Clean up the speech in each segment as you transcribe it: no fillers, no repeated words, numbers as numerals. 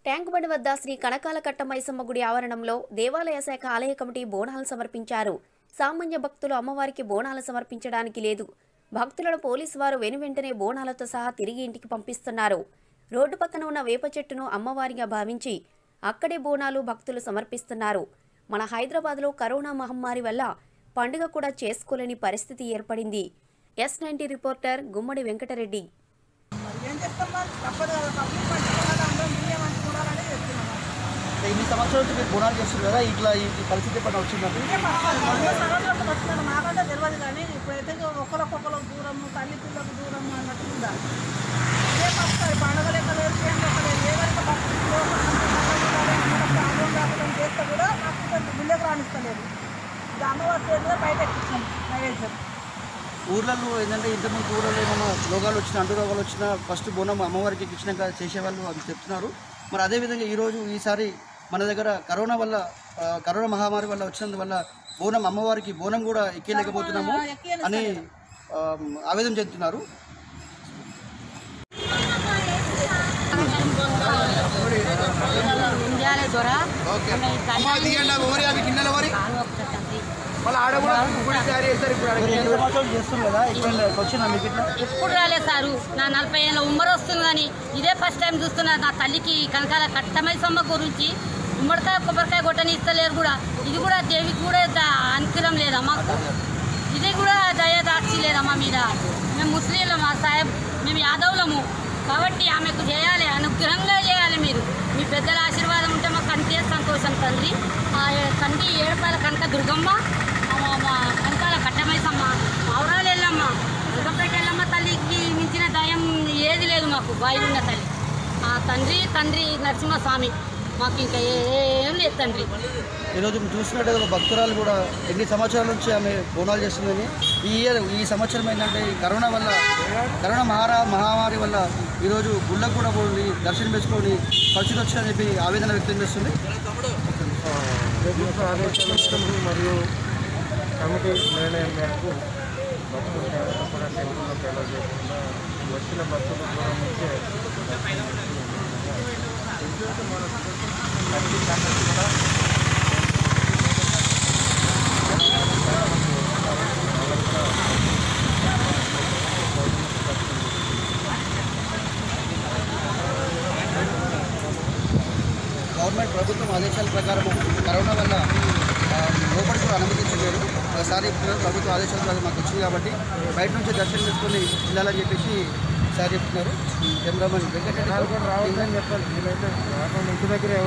ట్యాంకుబండి వద్ద శ్రీ కనకాల కట్ట మైసమ్మ గుడి ఆవరణంలో దేవాలయ శాఖ ఆలయ కమిటీ బోనాలు సమర్పించారు. సామాన్య భక్తులు అమ్మవారికి బోనాలు సమర్పించడానికి లేదు. భక్తులను పోలీసు వారు వెనువెంటనే బోనాలతో సహా తిరిగి ఇంటికి పంపిస్తున్నారు. రోడ్డు పక్కన ఉన్న వేప చెట్టును అమ్మవారిగా భావించి అక్కడే బోనాలు భక్తులు సమర్పిస్తున్నారు. మన హైదరాబాద్లో కరోనా మహమ్మారి వల్ల పండుగ కూడా చేసుకోలేని పరిస్థితి ఏర్పడింది. S90 రిపోర్టర్ గుమ్మడి వెంకటరెడ్డి. ఇన్ని సంవత్సరాలు మీరు బోనాలు చేస్తున్నారు కదా, ఇట్లా ఈ పరిస్థితి ఎప్పుడు వచ్చిందండి? మాకంటే తెలియదు కానీ ఇప్పుడైతే ఒకరికొకరు దూరము, తల్లి పిల్లలకు దూరము అన్నట్టు ఉండాలి. ఇదే వస్తాయి పండుగలు ఎక్కడ ఏదైనా ప్రాబ్లం రాకుండా చేస్తే కూడా మాకు బిల్లకు రాణిస్తలేదు. ఇది అమ్మవారి చేతిలో బయట ఎక్కిస్తాం నైవేద్యం. ఊర్లలో ఏంటంటే ఇంతకుముందు ఊళ్ళలో ఏమైనా రోగాలు వచ్చినా, అంటు రోగాలు వచ్చినా ఫస్ట్ బోనం అమ్మవారికి ఎక్కించినాక చేసేవాళ్ళు అని చెప్తున్నారు. మరి అదేవిధంగా ఈసారి మన దగ్గర కరోనా మహమ్మారి వల్ల వచ్చినందువల్ల బోనం అమ్మవారికి బోనం కూడా ఎక్కేయలేకపోతున్నాము అని ఆవేదన చెందుతున్నారు. ఎప్పుడు రాలేదు సారు, నా 40 ఏళ్ళ ఉమ్మరు వస్తుంది కానీ ఇదే ఫస్ట్ టైం చూస్తున్నా. నా తల్లికి కనకాల కట్టమైసమ్మ గురించి ఉమ్మడికాయ కొబ్బరికాయ కొట్టని ఇస్తలేరు కూడా. ఇది కూడా దేవికి కూడా అనుకూలం లేదమ్మా, ఇది కూడా దయదాక్షి లేదమ్మా మీద. మేము ముస్లింలమా సాహెబ్, మేము యాదవులము కాబట్టి ఆమెకు చేయాలి, అనుగ్రహంగా చేయాలి. మీరు మీ పెద్దల ఆశీర్వాదం ఉంటే మాకు అంతే సంతోషం తండ్రి. తండ్రి ఏడుపాయల కనక దుర్గమ్మ, కనకాల కట్టమైసమ్మ, అవరాలు వెళ్ళమ్మ, దుర్గంపేట వెళ్ళమ్మ తల్లికి మించిన దయం ఏది లేదు మాకు. బాయిలున్న తల్లి తండ్రి నరసింహస్వామి, మాకు ఇంకా ఏం లేదు తండ్రి. ఈరోజు చూసినట్టు ఒక భక్తురాలు కూడా ఎన్ని సంవత్సరాల నుంచి ఆమె బోనాలు చేస్తుందని ఈ సంవత్సరం ఏంటంటే ఈ కరోనా మహమ్మారి వల్ల ఈరోజు గుళ్ళకు కూడా పోయి దర్శనం చేసుకొని పరిస్థితి వచ్చిందని చెప్పి ఆవేదన వ్యక్తం చేస్తుంది. మరియు కమిటీ నిర్ణయం మేరకు భక్తులు కూడా టెంపుల్లో ఫెలో చేయకుండా వచ్చిన భక్తులు దూరం నుంచే గవర్నమెంట్ ప్రభుత్వం ఆదేశాల ప్రకారం కరోనా వల్ల లోపలికి కూడా అనుమతించలేరు. ఒకసారి ప్రభుత్వ ఆదేశాల ప్రకారం మాకు వచ్చింది కాబట్టి బయట నుంచి దర్శనం చేసుకొని వెళ్ళాలని చెప్పేసి సార్ చెప్తున్నారు. కెమెరామెన్ వెంకటరెడ్డి కూడా రావాలని చెప్పాలి. వీలైతే రాకుండా ఇంటి దగ్గరే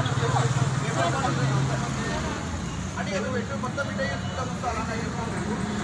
మొత్తం